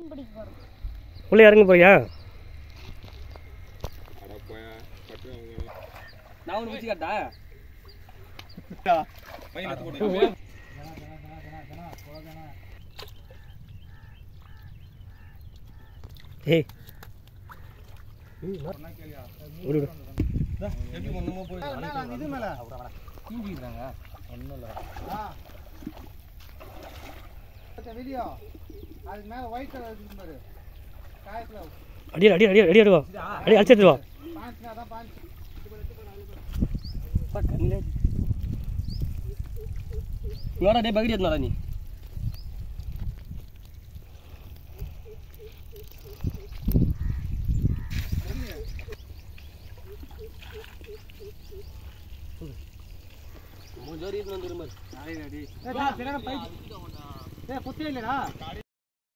உள்ளே இறங்க போறியா? நான் ஒன்று வச்சு காட்டா ஏய் எப்படி ஒண்ணுமோ போய் இது மேல தூங்கிடுறாங்க ஒன்றும் இல்லை வீடியோ அதுக்கு மேலே ஒயிட் கலர் இருக்கு பாரு காயத்தில் அடி அடி அடி அடி அடிவா அடி அடிச்சிட்டு வா பாஞ்சுனா தான் பாஞ்சு நோடா டே பகடி எடுத்துடா நீ ஜோரி இது வந்துருமா அடி அடி ஏ சரியான பைக் ஏ புத்தில இல்லடா